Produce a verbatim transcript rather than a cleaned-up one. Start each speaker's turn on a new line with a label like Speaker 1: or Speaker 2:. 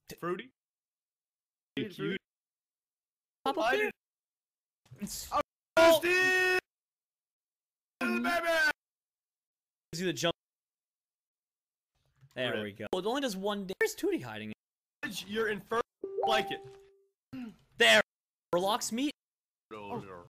Speaker 1: Fruity?
Speaker 2: Fruity.
Speaker 1: Cute.
Speaker 3: Pop up there.
Speaker 1: Oh,
Speaker 3: Oh.
Speaker 1: Steve! Baby!
Speaker 3: Gives you the jump. There
Speaker 1: Rip.
Speaker 3: we go. Well, it only does one. Where's Tootie hiding?
Speaker 1: You're in first. Like it.
Speaker 3: There. Warlocks meet.
Speaker 1: Oh.